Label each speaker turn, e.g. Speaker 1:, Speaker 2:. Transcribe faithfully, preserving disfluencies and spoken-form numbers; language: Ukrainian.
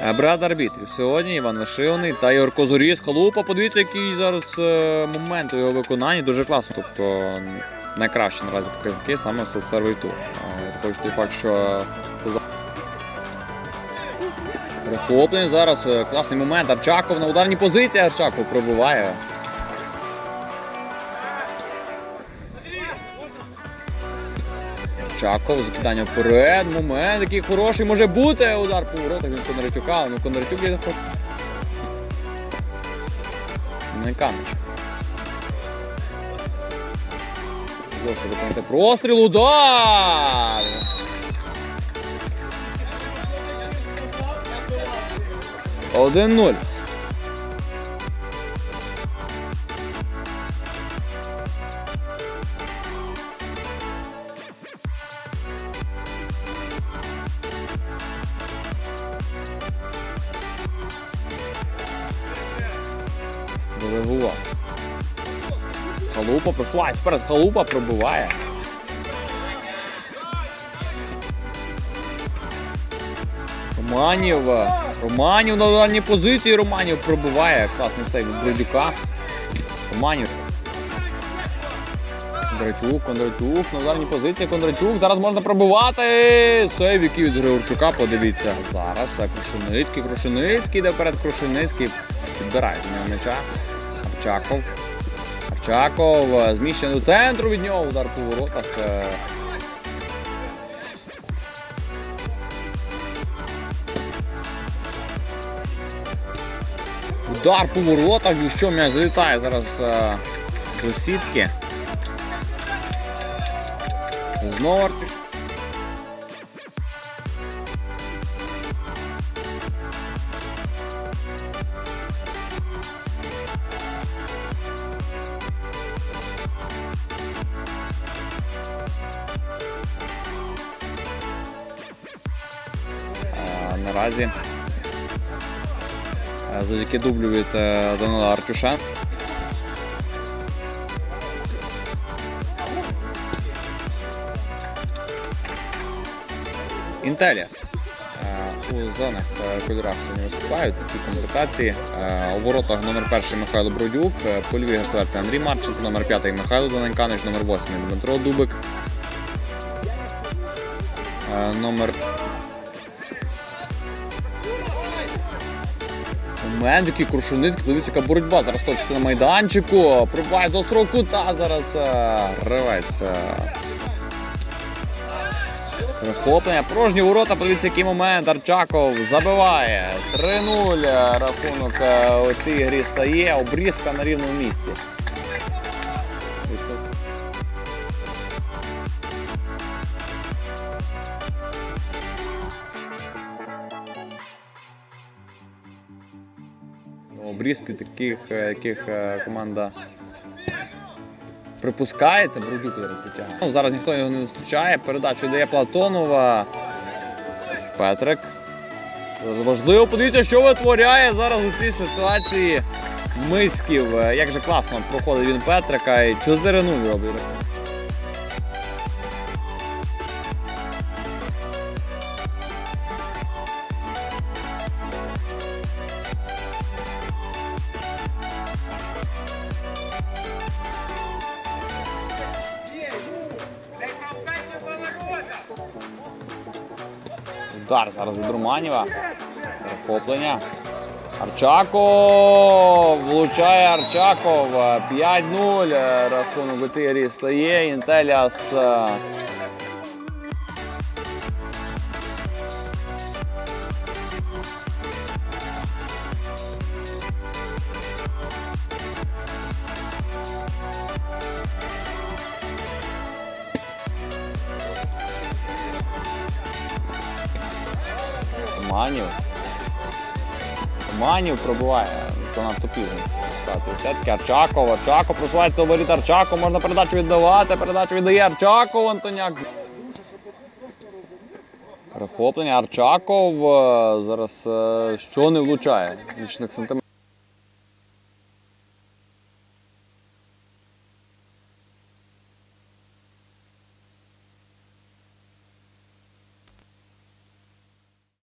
Speaker 1: Бригада арбітрів. Сьогодні Іван Вишиваний та Ігор Козоріс. Халупа, подивіться, який зараз е, момент у його виконанні. Дуже класно. Тобто найкращі наразі показники саме в соцсервері тур. Також той факт, що перехоплення зараз. Класний момент. Арчаков на ударній позиції. Арчаков пробиває. Арчаков, закидання вперед, момент, який хороший може бути, удар по воротах від Кондратюка, ну Кондратюк є не Камич. Зовсім виконати простріл, удар! один нуль. Долегува. Халупа просувається вперед, Халупа пробиває. Романів. Романів на дальній позиції, Романів пробиває. Класний сейв від Бродюка. Романів. Кондратюк, Кондратюк, на дальній позиції, Кондратюк. Зараз можна пробивати. Сейв, який від Григорчука, подивіться. Зараз Крушеницький, Крушеницький, йде вперед Крушеницький. Підбирає з нього м'яча. Арчаков. Арчаков зміщений до центру від нього. Удар по воротах. Удар по воротах. І що, м'яч залітає зараз до сітки. Знову Артюш. Наразі завдяки дублю від Данила Артюша. Інтеліас у зелених кольорах сьогодні виступають, такі комплектації. У воротах номер перший Михайло Бродюк, польовий четвертий Андрій Марченко, номер п'ятий Михайло Даненьканич, номер восьмий Дмитро Дубик, номер момент, який Крушеницький, подивіться, яка боротьба, зараз точиться на майданчику, пробиває з острого кута, зараз рветься. Перехоплення, порожні ворота, подивіться, який момент, Арчаков забиває, три нуль, рахунок у цій грі стає, обрізка на рівному місці. Обрізки таких, яких команда припускається, Бродюк зараз витягає. Ну, зараз ніхто його не зустрічає, передачу дає Платонова. Петрик. Важливо, подивіться, що витворяє зараз у цій ситуації Миськів. Як же класно проходить він Петрика і чотири нуль робить. Удар зараз від Романєва. Перехоплення. Арчаков. Влучає Арчаков. п'ять нуль. Рахунок у цій грі стає. Інтеліас. Романів. Романів пробиває. Занадто пізно. Все-таки Арчаков. Арчаков просувається у воріт Арчаков. Можна передачу віддавати. Передачу віддає Арчаков. Антоняк. Перехоплення. Арчаков. Зараз що не влучає. Нічних сантиметрів.